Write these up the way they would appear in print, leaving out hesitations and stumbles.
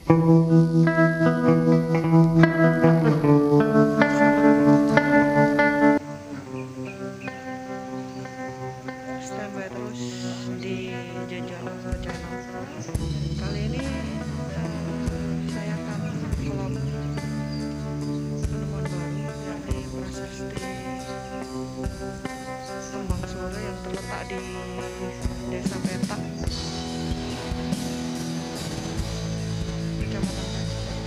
Standby terus di Jojo Channel. Kali ini saya akan vlog penemuan baru, yakni prasasti Kembang Sore yang terletak di Desa Petak, Kecamatan Pacitan.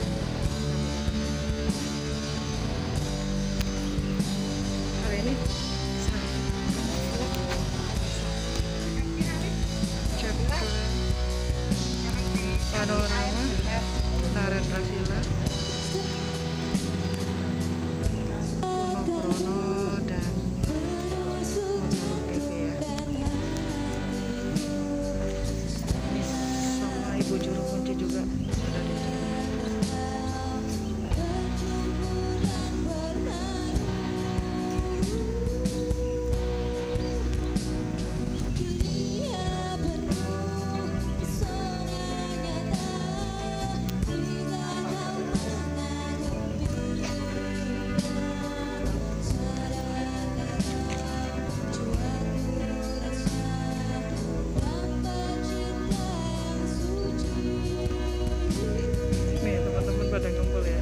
Kali ini saya cek ke panorama Narendra Villa, Punogrono, dan Montoro PV ya. Ini sama Ibu Juru Kunci juga ada di sini. Nih teman-teman pada ngumpul ya.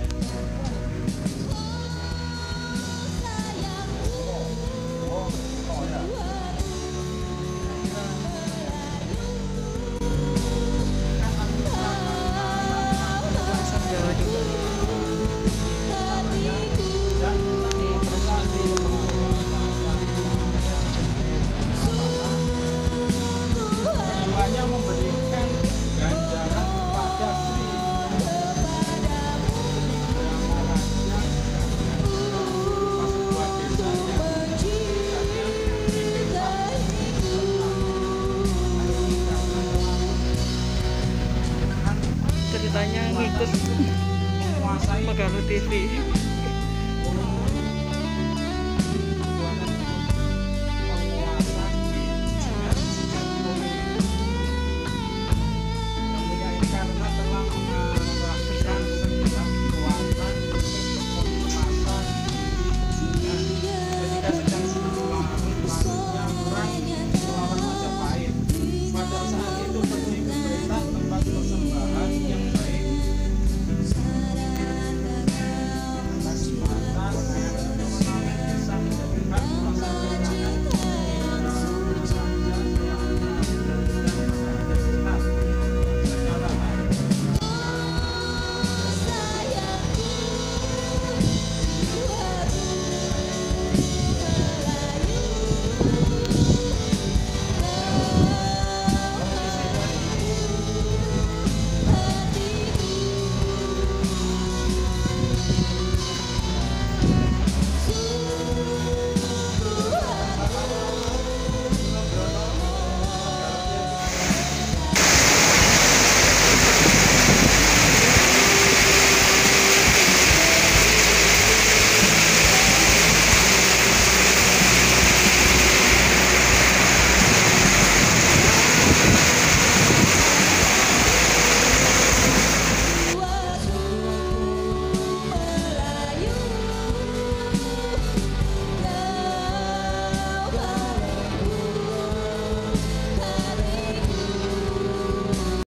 Bahasa Jawa juga. Ini prasasti Tujuannya memberikan ganjaran kepada Sri sebuah desa ceritanya ngikut menguasai Megalu TV.